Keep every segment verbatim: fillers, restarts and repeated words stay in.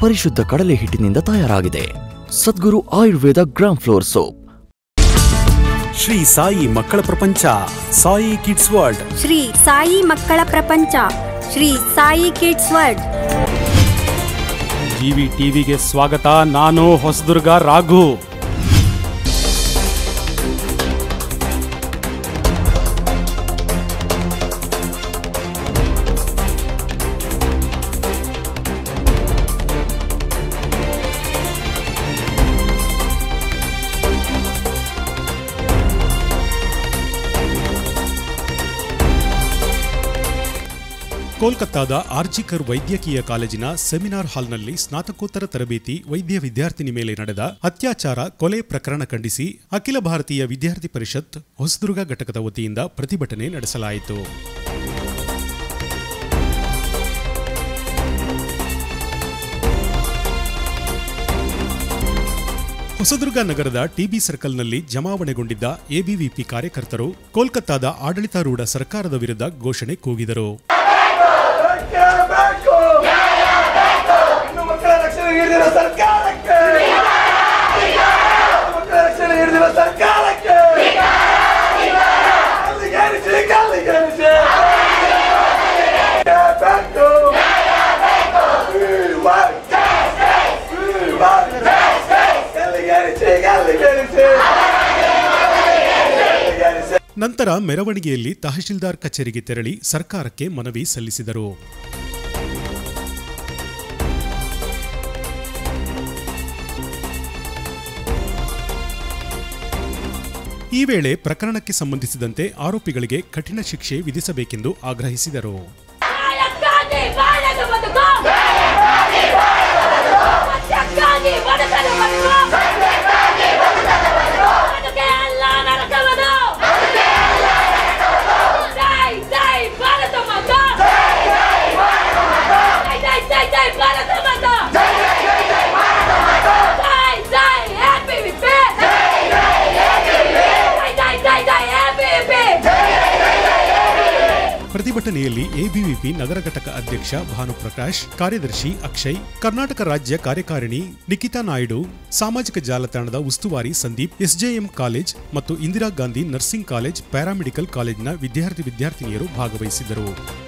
ಪರಿಶುದ್ಧ ಕಡಲೆ ಹಿಟ್ಟಿನಿಂದ ತಯಾರಾಗಿದೆ. Sadguru Ayurveda gram flour soap. Shri Sai ಮಕ್ಕಳ ಪ್ರಪಂಚ, ಸಾಯಿ ಕಿಡ್ಸ್ ವರ್ಲ್ಡ್. ಶ್ರೀ ಸಾಯಿ ಮಕ್ಕಳ ಪ್ರಪಂಚ, Shri Sai kids world. GV ಟಿವಿಗೆ ಸ್ವಾಗತ. ನಾನು ಹೊಸದುರ್ಗ ರಾಘು. ಕೋಲ್ಕತ್ತಾದ ಆರ್ಜಿಕರ್ ವೈದ್ಯಕೀಯ ಕಾಲೇಜಿನ ಸೆಮಿನಾರ್ ಹಾಲ್ನಲ್ಲಿ ಸ್ನಾತಕೋತ್ತರ ತರಬೇತಿ ವೈದ್ಯ ವಿದ್ಯಾರ್ಥಿನಿ ಮೇಲೆ ನಡೆದ ಅತ್ಯಾಚಾರ ಕೊಲೆ ಪ್ರಕರಣ ಖಂಡಿಸಿ ಅಖಿಲ ಭಾರತೀಯ ವಿದ್ಯಾರ್ಥಿ ಪರಿಷತ್ ಹೊಸದುರ್ಗ ಘಟಕದ ವತಿಯಿಂದ ಪ್ರತಿಭಟನೆ ನಡೆಸಲಾಯಿತು. ಹೊಸದುರ್ಗ ನಗರದ ಟಿಬಿ ಸರ್ಕಲ್ನಲ್ಲಿ ಜಮಾವಣೆಗೊಂಡಿದ್ದ ಎಬಿವಿಪಿ ಕಾರ್ಯಕರ್ತರು ಕೋಲ್ಕತ್ತಾದ ಆಡಳಿತಾರೂಢ ಸರ್ಕಾರದ ವಿರುದ್ಧ ಘೋಷಣೆ ಕೂಗಿದರು. ನಂತರ ಮೆರವಣಿಗೆಯಲ್ಲಿ ತಹಶೀಲ್ದಾರ್ ಕಚೇರಿಗೆ ತೆರಳಿ ಸರ್ಕಾರಕ್ಕೆ ಮನವಿ ಸಲ್ಲಿಸಿದರು. ಈ ವೇಳೆ ಪ್ರಕರಣಕ್ಕೆ ಸಂಬಂಧಿಸಿದಂತೆ ಆರೋಪಿಗಳಿಗೆ ಕಠಿಣ ಶಿಕ್ಷೆ ವಿಧಿಸಬೇಕೆಂದು ಆಗ್ರಹಿಸಿದರು. ಪ್ರತಿಭಟನೆಯಲ್ಲಿ ಎಬಿವಿಪಿ ನಗರ ಘಟಕ ಅಧ್ಯಕ್ಷ ಭಾನುಪ್ರಕಾಶ್, ಕಾರ್ಯದರ್ಶಿ ಅಕ್ಷಯ್, ಕರ್ನಾಟಕ ರಾಜ್ಯ ಕಾರ್ಯಕಾರಿಣಿ ನಿಖಿತಾ ನಾಯ್ಡು, ಸಾಮಾಜಿಕ ಜಾಲತಾಣದ ಉಸ್ತುವಾರಿ ಸಂದೀಪ್, ಎಸ್ಜೆಎಂ ಕಾಲೇಜ್ ಮತ್ತು Indira Gandhi nursing college paramedical ಕಾಲೇಜಿನ ವಿದ್ಯಾರ್ಥಿ ವಿದ್ಯಾರ್ಥಿನಿಯರು ಭಾಗವಹಿಸಿದ್ದರು.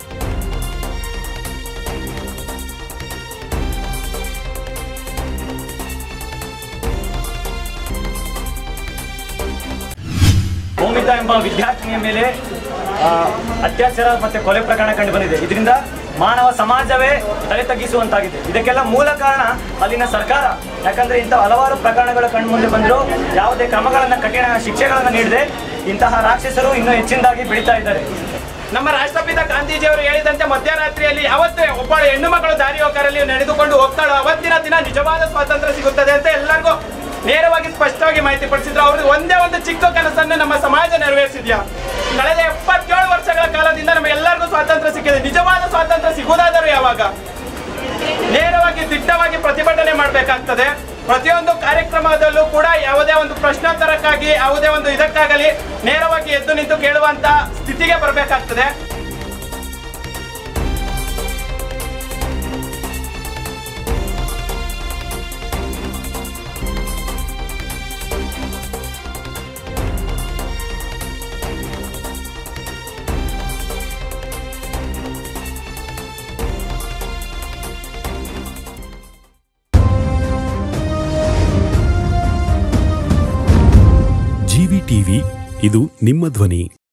ಮೌಮಿತಾ ಎಂಬ ವಿದ್ಯಾರ್ಥಿನಿಯ ಮೇಲೆ ಅತ್ಯಾಚಾರ ಮತ್ತೆ ಕೊಲೆ ಪ್ರಕರಣ ಕಂಡು ಬಂದಿದೆ. ಇದರಿಂದ ಮಾನವ ಸಮಾಜವೇ ತಲೆ ತಗ್ಗಿಸುವಂತಾಗಿದೆ. ಇದಕ್ಕೆಲ್ಲ ಮೂಲ ಕಾರಣ ಅಲ್ಲಿನ ಸರ್ಕಾರ. ಯಾಕಂದ್ರೆ ಇಂಥ ಹಲವಾರು ಪ್ರಕರಣಗಳು ಕಂಡು ಮುಂದೆ ಬಂದರೂ ಯಾವುದೇ ಕ್ರಮಗಳನ್ನು, ಕಠಿಣ ಶಿಕ್ಷೆಗಳನ್ನು ನೀಡದೆ ಇಂತಹ ರಾಕ್ಷಸರು ಇನ್ನೂ ಹೆಚ್ಚಿನದಾಗಿ ಬೆಳೀತಾ ಇದ್ದಾರೆ. ನಮ್ಮ ರಾಷ್ಟ್ರಪಿತ ಗಾಂಧೀಜಿಯವರು ಹೇಳಿದಂತೆ ಮಧ್ಯರಾತ್ರಿಯಲ್ಲಿ ಯಾವತ್ತೇ ಒಬ್ಬಳ ಹೆಣ್ಣು ಮಕ್ಕಳು ದಾರಿ ಹೋಗರಲ್ಲಿ ನಡೆದುಕೊಂಡು ಹೋಗ್ತಾಳೋ ಅವತ್ತಿನ ದಿನ ನಿಜವಾದ ಸ್ವಾತಂತ್ರ್ಯ ಸಿಗುತ್ತದೆ ಅಂತ ಎಲ್ಲರಿಗೂ ನೇರವಾಗಿ ಸ್ಪಷ್ಟವಾಗಿ ಮಾಹಿತಿ ಪಡಿಸಿದ್ರು. ಅವ್ರಿಗೆ ಒಂದೇ ಒಂದು ಚಿಕ್ಕ ಕನಸನ್ನು ನಮ್ಮ ಸಮಾಜ ನೆರವೇರಿಸಿದ್ಯಾ. ಕಳೆದ ಎಪ್ಪತ್ತೇಳು ವರ್ಷಗಳ ಕಾಲದಿಂದ ನಮಗೆಲ್ಲರಿಗೂ ಸ್ವಾತಂತ್ರ್ಯ ಸಿಕ್ಕಿದೆ. ನಿಜವಾದ ಸ್ವಾತಂತ್ರ್ಯ ಸಿಗುವುದಾದರೂ ಯಾವಾಗ? ನೇರವಾಗಿ ದಿಟ್ಟವಾಗಿ ಪ್ರತಿಭಟನೆ ಮಾಡಬೇಕಾಗ್ತದೆ. ಪ್ರತಿಯೊಂದು ಕಾರ್ಯಕ್ರಮದಲ್ಲೂ ಕೂಡ ಯಾವುದೇ ಒಂದು ಪ್ರಶ್ನೋತ್ತರಕ್ಕಾಗಿ ಯಾವುದೇ ಒಂದು ಇದಕ್ಕಾಗಲಿ ನೇರವಾಗಿ ಎದ್ದು ನಿಂತು ಕೇಳುವಂತ ಸ್ಥಿತಿಗೆ ಬರಬೇಕಾಗ್ತದೆ. ಜಿವಿ ಟಿವಿ, ಇದು ನಿಮ್ಮ ಧ್ವನಿ.